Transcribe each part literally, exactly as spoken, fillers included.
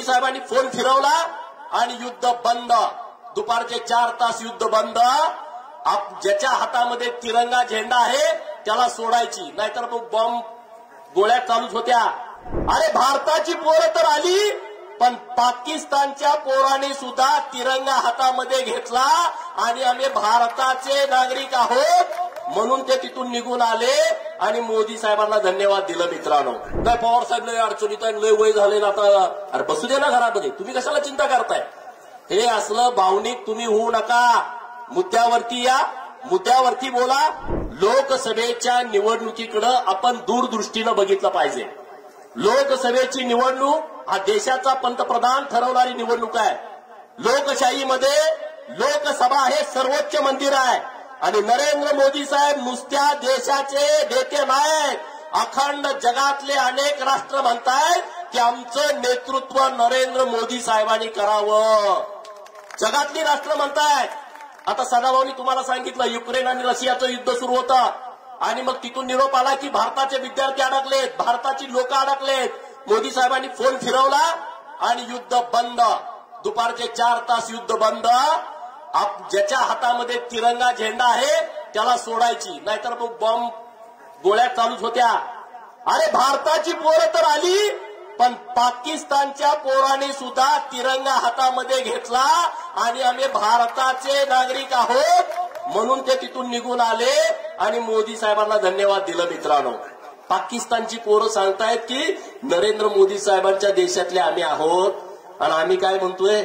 साहेबांनी फोन फिरवला आणि युद्ध बंद. दुपारचे चार तास युद्ध बंद. ज्याच्या हातामध्ये तिरंगा झेंडा आहे त्याला सोडायची, नाहीतर मग बॉम्ब गोळ्या चालूच होत्या. अरे भारताची पोरं तर आली, पण पाकिस्तानच्या पोराने सुद्धा तिरंगा हातामध्ये घेतला आणि आम्ही भारताचे नागरिक आहोत म्हणून ते तिथून निघून आले आणि मोदी साहेबांना धन्यवाद दिलं. मित्रांनो, काय पवार साहेब लय अडचणीत आहे, लय वय झाले ना आता, अरे बसू दे ना घरामध्ये, तुम्ही कशाला चिंता करताय? हे असलं भावनिक तुम्ही होऊ नका. मुद्द्यावरती या, मुद्द्यावरती बोला. लोकसभेच्या निवडणुकीकडे आपण दूरदृष्टीनं बघितलं पाहिजे. लोकसभेची निवडणूक हा देशाचा पंतप्रधान ठरवणारी निवडणूक आहे. लोकशाहीमध्ये लोकसभा हे सर्वोच्च मंदिर आहे आणि नरेंद्र मोदी साहेब नुसत्या देशाचे नेते नाहीत, अखंड जगातले अनेक राष्ट्र म्हणतायत की आमचं नेतृत्व नरेंद्र मोदी साहेबांनी करावं. जगातली राष्ट्र म्हणतायत. आता सदाभाऊनी तुम्हाला सांगितलं युक्रेन आणि रशियाचं युद्ध सुरू होतं आणि मग तिथून निरोप आला की भारताचे विद्यार्थी अडकलेत, भारताची लोक अडकलेत. मोदी साहेबांनी फोन फिरवला आणि युद्ध बंद. दुपारचे चार तास युद्ध बंद. ज्याच्या हातामध्ये तिरंगा झेंडा आहे त्याला सोडायची, नाहीतर मग बॉम्ब गोळ्या चालूच होत्या. अरे भारताची पोरं तर आली, पण पाकिस्तानच्या पोराने सुद्धा तिरंगा हातामध्ये घेतला आणि आम्ही भारताचे नागरिक आहोत म्हणून ते तिथून निघून आले आणि मोदी साहेबांना धन्यवाद दिलं. मित्रांनो, पाकिस्तानची पोरं सांगतायत की नरेंद्र मोदी साहेबांच्या देशातले आम्ही आहोत आणि आम्ही काय म्हणतोय?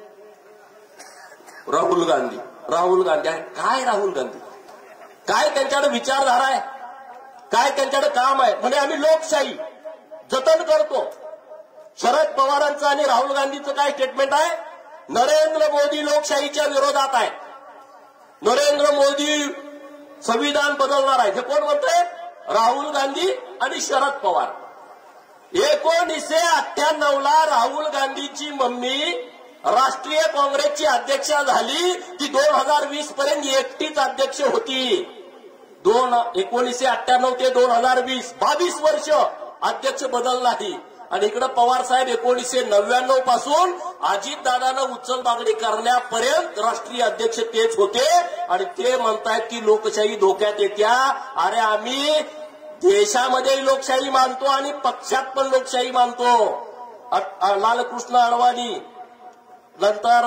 राहुल गांधी, राहुल गांधी आहे. काय राहुल गांधी? काय त्यांच्याकडे विचारधारा आहे? काय त्यांच्याकडे काम आहे? म्हणजे आम्ही लोकशाही जतन करतो. शरद पवारांचं आणि राहुल गांधीचं काय स्टेटमेंट आहे? नरेंद्र मोदी लोकशाहीच्या विरोधात आहे, नरेंद्र मोदी संविधान बदलणार आहे. हे कोण म्हणतंय? राहुल गांधी आणि शरद पवार. एकोणीसशे अठ्ठ्याण्णव ला राहुल गांधीची मम्मी राष्ट्रीय काँग्रेसची अध्यक्ष झाली, ती दोन हजार वीस पर्यंत एकटीच अध्यक्ष होती. दोन एकोणीसशे अठ्ठ्याण्णव ते दोन हजार वीस बावीस वर्ष अध्यक्ष बदल नाही. आणि इकडे पवार साहेब एकोणीसशे नव्याण्णव पासून अजितदादांना उचलबागडी करण्यापर्यंत राष्ट्रीय अध्यक्ष तेच होते आणि ते म्हणतायत की लोकशाही धोक्यात येत्या. अरे आम्ही देशामध्ये लोकशाही मानतो आणि पक्षात पण लोकशाही मानतो. लालकृष्ण अडवाणी, नंतर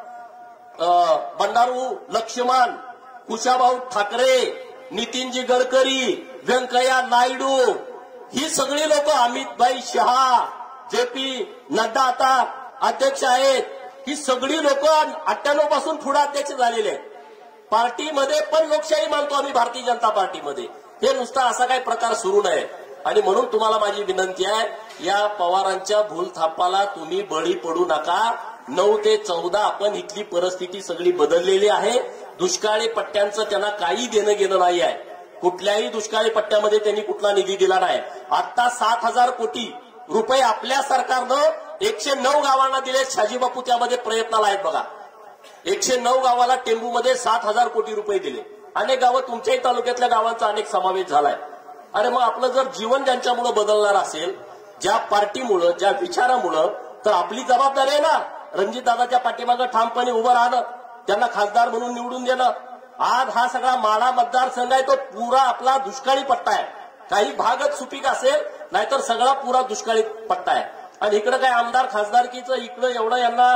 बंडारू लक्ष्मण, कुशाभाऊ ठाकरे, नितीनजी गडकरी, व्यंकय्या नायडू, ही सगळी लोक, अमितभाई शहा, जे पी नड्डा आता अध्यक्ष आहेत, ही सगळी लोक अठ्ठ्याण्णव पासून पुढे अध्यक्ष झालेले आहेत. पार्टीमध्ये पण लोकशाही मानतो आम्ही भारतीय जनता पार्टीमध्ये. हे नुसता असा काही प्रकार सुरू नये. आणि म्हणून तुम्हाला माझी विनंती आहे, या पवारांच्या भूलथापाला तुम्ही बळी पडू नका. नऊ ते चौदा आपण इथली परिस्थिती सगळी बदललेली आहे. दुष्काळी पट्ट्यांचं त्यांना काही देणं घेणं नाही आहे. कुठल्याही दुष्काळी पट्ट्यामध्ये त्यांनी कुठला निधी दिला नाही. आता सात हजार कोटी रुपये आपल्या सरकारनं एकशे नऊ गावांना दिले. शाजीबापू त्यामध्ये प्रयत्नाला आहेत बघा. एकशे नऊ गावाला टेंबूमध्ये सात हजार कोटी रुपये दिले. अनेक गावं, तुमच्याही तालुक्यातल्या गावांचा अनेक समावेश झालाय. अरे मग आपलं जर जीवन ज्यांच्यामुळे बदलणार असेल, ज्या पार्टीमुळं, ज्या विचारामुळं, तर आपली जबाबदारी आहे ना रणजितदादाच्या पाठीमागं ठामपणे उभं राहणं, त्यांना खासदार म्हणून निवडून देणं. आज हा सगळा माढा मतदारसंघ आहे तो पुरा आपला दुष्काळी पट्टा आहे. काही भागच सुपीक असेल, नाहीतर सगळा पुरा दुष्काळी पट्टा आहे. आणि इकडे काय आमदार खासदारकीचं इकडे एवढं यांना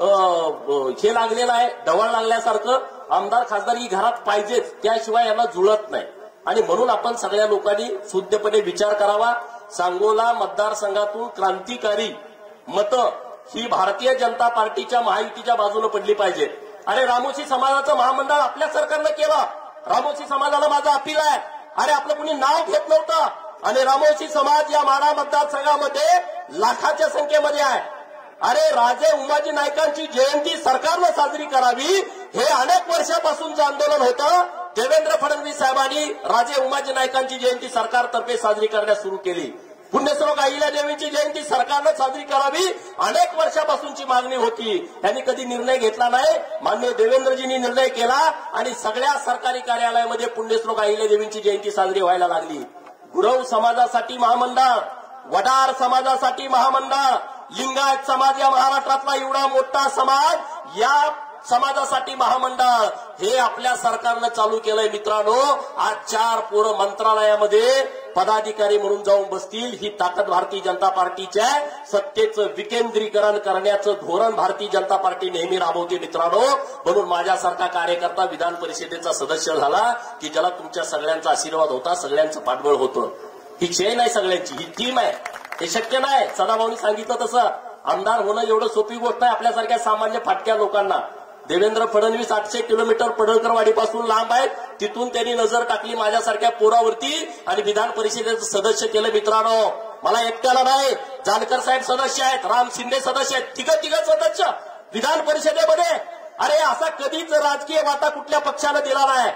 हे लागलेलं आहे, ढवळ लागल्यासारखं. आमदार खासदारकी घरात पाहिजेच, त्याशिवाय यांना जुळत नाही. आणि म्हणून आपण सगळ्या लोकांनी शुद्धपणे विचार करावा. सांगोला मतदारसंघातून क्रांतिकारी मतं ही भारतीय जनता पार्टीच्या महायुतीच्या बाजूने पडली पाहिजे. अरे रामोशी समाजाचं महामंडळ आपल्या सरकारनं केलं. रामोशी समाजाला माझं अपील आहे, अरे आपलं कुणी नाव घेत नव्हतं आणि रामोशी समाज या माढा मतदारसंघामध्ये लाखाच्या संख्येमध्ये आहे. अरे राजे उमाजी नाईकांची जयंती सरकारनं साजरी करावी, हे अनेक वर्षापासूनचं आंदोलन होतं. देवेंद्र फडणवीस साहेबांनी राजे उमाजी नाईकांची जयंती सरकारतर्फे साजरी करण्यास सुरू केली. पुण्यश्लोक अहिल्यादेवींची जयंती सरकारनं साजरी करावी अनेक वर्षापासूनची मागणी होती. त्यांनी कधी निर्णय घेतला नाही. माननीय देवेंद्रजींनी निर्णय केला आणि सगळ्या सरकारी कार्यालयामध्ये पुण्यश्लोक अहिल्यादेवींची जयंती साजरी व्हायला लागली. गुरव समाजासाठी महामंडळ, वडार समाजासाठी महामंडळ, लिंगायत समाज या महाराष्ट्रातला एवढा मोठा समाज, या समाजासाठी महामंडळ हे आपल्या सरकारनं चालू केलंय. मित्रांनो, आज चार पोरं मंत्रालयामध्ये पदाधिकारी म्हणून जाऊन बसतील. ही ताकद भारतीय जनता पार्टीच्या सत्तेचं विकेंद्रीकरण करण्याचं धोरण भारतीय जनता पार्टी नेहमी राबवते. मित्रांनो, म्हणून माझ्यासारखा कार्यकर्ता विधान परिषदेचा सदस्य झाला की ज्याला तुमच्या सगळ्यांचा आशीर्वाद होता, सगळ्यांचं पाठबळ होतं. ही चेन आहे सगळ्यांची, ही टीम आहे. हे शक्य नाही. सदाभाऊंनी सांगितलं तसं आमदार होणं एवढं सोपी गोष्ट आहे आपल्यासारख्या सामान्य फाटक्या लोकांना. देवेंद्र फडणवीस आठशे किलोमीटर पडळकरवाडीपासून लांब आहेत, तिथून त्यांनी नजर टाकली माझ्यासारख्या पोरावरती आणि विधान परिषदेचं सदस्य केलं. मित्रांनो, मला एकट्याला नाही, जानकर साहेब सदस्य आहेत, राम शिंदे सदस्य आहेत, तिघ तिघ सदस्य विधान परिषदेमध्ये. अरे असा कधीच राजकीय वाटा कुठल्या पक्षानं दिला नाही,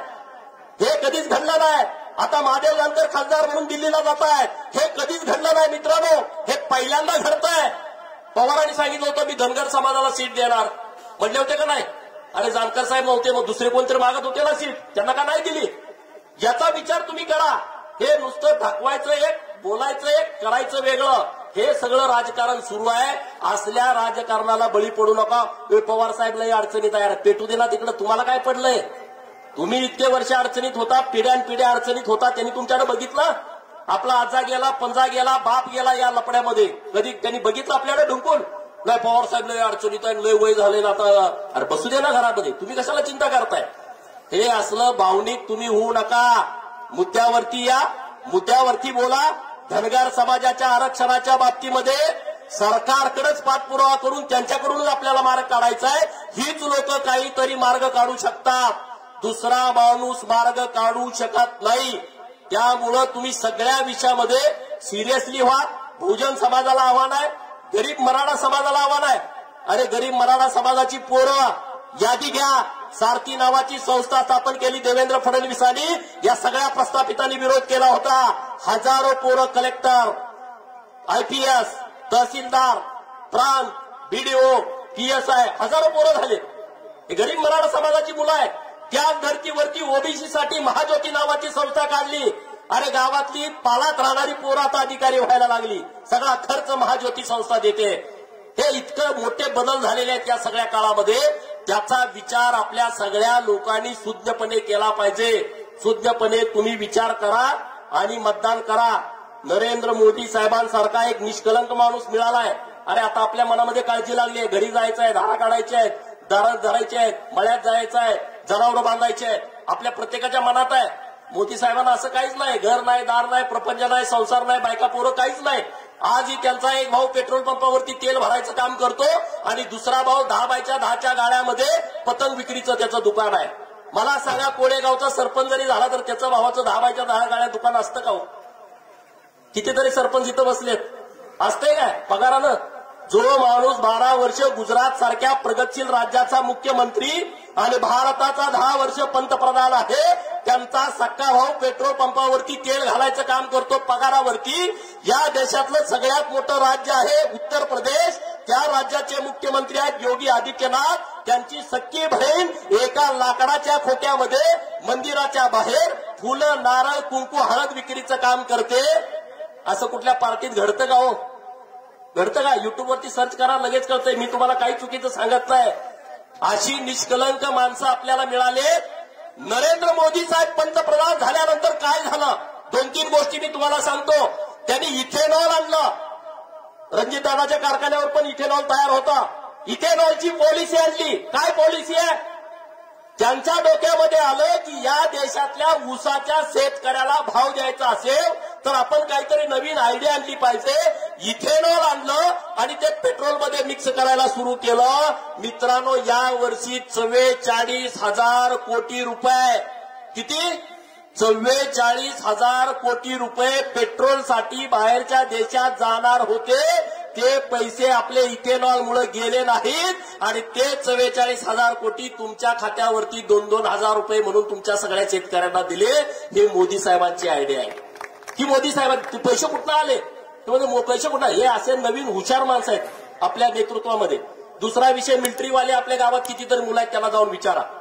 हे कधीच घडलं नाही. आता महादेव जानकर खासदार म्हणून दिल्लीला जात आहेत, हे कधीच घडलं नाही. मित्रांनो, हे पहिल्यांदा घडतंय. पवारांनी सांगितलं होतं मी धनगर समाजाला सीट देणार, म्हणले होते का नाही? अरे जानकर साहेब नव्हते, मग दुसरे कोणतरी मागत होते ना सीट, त्यांना का नाही दिली? याचा विचार तुम्ही करा. हे नुसतं दाखवायचं एक, बोलायचं एक, करायचं वेगळं, हे सगळं राजकारण सुरू आहे. असल्या राजकारणाला बळी पडू नका. पवार साहेब लई अडचणीत आहे, पेटू दे ना तिकडं, तुम्हाला काय पडलंय? तुम्ही इतके वर्ष अडचणीत होता, पिढ्यान पिढ्या अडचणीत होता, त्यांनी तुमच्याकडे बघितलं? आपला आजा गेला, पंजा गेला, बाप गेला या लपड्यामध्ये, कधी त्यांनी बघितलं आपल्याकडे ढुंकून? नाही, पवार साहेब लय अडचणीत आहे, लय वय झाले ना आता. अरे बसू दे ना घरामध्ये, तुम्ही कशाला चिंता करताय? हे असलं भावनिक तुम्ही होऊ नका. मुद्द्यावरती या, मुद्द्यावरती बोला. धनगर समाजाच्या आरक्षणाच्या बाबतीमध्ये सरकारकडेच पाठपुरावा करून त्यांच्याकडूनच आपल्याला मार्ग काढायचा आहे. हीच लोक काहीतरी मार्ग काढू शकतात, दुसरा माणूस मार्ग काढू शकत नाही. त्यामुळं तुम्ही सगळ्या विषयामध्ये सिरियसली व्हा. बहुजन समाजाला आव्हान आहे, गरीब मराठा समाजाला आव्हान आहे. अरे गरीब मराठा समाजाची पोरं यादी घ्या. सारथी नावाची संस्था स्थापन केली देवेंद्र फडणवीसांनी, या सगळ्या प्रस्थापितांनी विरोध केला होता. हजारो पोरं कलेक्टर, आयपीएस, तहसीलदार, प्रांत, बीडीओ, पीएसआय, हजारो पोरं झाले. हे गरीब मराठा समाजाची मुलं आहेत. त्याच धर्तीवरती ओबीसीसाठी महाज्योती नावाची संस्था काढली. अरे गावातली पालात राहणारी पोरं आता अधिकारी व्हायला लागली. सगळा खर्च महाज्योती संस्था देते. हे इतकं मोठे बदल झालेले आहेत या सगळ्या काळामध्ये. त्याचा विचार आपल्या सगळ्या लोकांनी शुद्धपणे केला पाहिजे. शुद्धपणे तुम्ही विचार करा आणि मतदान करा. नरेंद्र मोदी साहेबांसारखा एक निष्कलंक माणूस मिळालाय. अरे आता आपल्या मनामध्ये काळजी लागली आहे, घरी जायचं आहे, धारा काढायचे आहेत, दारात धरायचे आहेत, मळ्यात जायचं आहे, जनावरं बांधायचे आहेत, आपल्या प्रत्येकाच्या मनात आहे. मोदी साहेबांना असं काहीच नाही, घर नाही, दार नाही, प्रपंच नाही, संसार नाही, बायका पोरं काहीच नाही. आजही त्यांचा एक भाऊ पेट्रोल पंपावरती तेल भरायचं काम करतो आणि दुसरा भाऊ दहा बायच्या दहाच्या गाड्यामध्ये पतंग विक्रीचं त्याचं दुकान आहे. मला सांगा, कोळेगावचा सरपंच जरी झाला तर त्याचं भावाचं दहा बायच्या दहा गाड्या दुकान असतं का हो? कितीतरी सरपंच इथं बसलेत, असतंय काय पगारानं? जो माणूस बारा वर्ष गुजरात सारख्या प्रगतशील राज्याचा मुख्यमंत्री आणि भारताचा दहा वर्ष पंतप्रधान आहे, त्यांचा सक्का भाऊ पेट्रोल पंपावरती तेल घालायचं काम करतो पगारावरती. या देशातलं सगळ्यात मोठं राज्य आहे उत्तर प्रदेश, त्या राज्याचे मुख्यमंत्री आहेत योगी आदित्यनाथ. त्यांची सख्खी बहीण एका लाकडाच्या खोक्यामध्ये मंदिराच्या बाहेर फुलं, नारळ, कुंकू, हळद विक्रीचं काम करते. असं कुठल्या पार्टीत घडतं का हो? घडतं का? युट्यूबवरती सर्च करा, लगेच कळतंय. मी तुम्हाला काही चुकीचं सांगत नाही. अशी निष्कलंक माणसं आपल्याला मिळाले. नरेंद्र मोदी साहेब पंतप्रधान झाल्यानंतर काय झालं? दोन तीन गोष्टी मी तुम्हाला सांगतो. त्यांनी इथेनॉल आणलं. रणजितदादाच्या कारखान्यावर पण इथेनॉल तयार होता. इथेनॉलची पॉलिसी आणली. काय पॉलिसी आहे? त्यांच्या डोक्यामध्ये आलं की या देशातल्या ऊसाच्या शेतकऱ्याला भाव द्यायचा असेल तर आपण काहीतरी नवीन आयडिया आणली पाहिजे. इथेनॉल आणलं आणि ते पेट्रोलमध्ये मिक्स करायला सुरू केलं. मित्रांनो, या वर्षी चव्वेचाळीस हजार कोटी रुपये, किती? चव्वेचाळीस हजार कोटी रुपये पेट्रोलसाठी बाहेरच्या देशात जाणार होते. ते पैसे आपले इथेनॉलमुळे गेले नाहीत आणि ते चव्वेचाळीस हजार कोटी तुमच्या खात्यावरती दोन दोन हजार रुपये म्हणून तुमच्या सगळ्या शेतकऱ्यांना दिले. हे मोदी साहेबांची आयडिया आहे. की मोदी साहेबांचे पैसे कुठनं आले? म्हणजे पैसे कुठं? हे असे नवीन हुशार माणसं आहेत आपल्या नेतृत्वामध्ये. दुसरा विषय, मिलिटरीवाले आपल्या गावात कितीतरी मुलं आहेत, त्यांना जाऊन विचारा.